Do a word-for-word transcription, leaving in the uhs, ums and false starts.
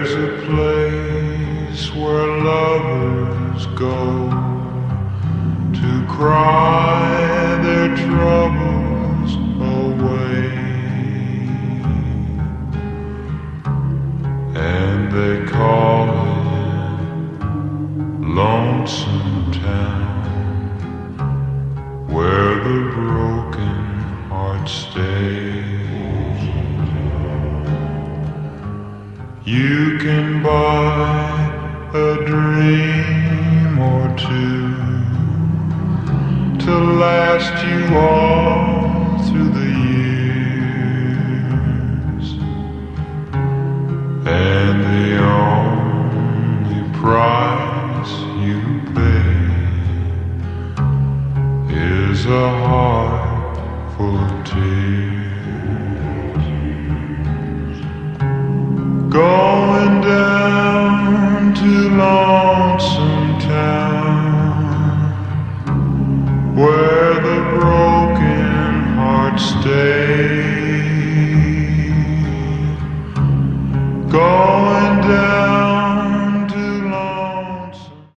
There's a place where lovers go to cry their troubles away, and they call it Lonesome Town, where the broken heart stays. You can buy a dream or two to last you all through the years, and the only price you pay is a heart full of tears. Going down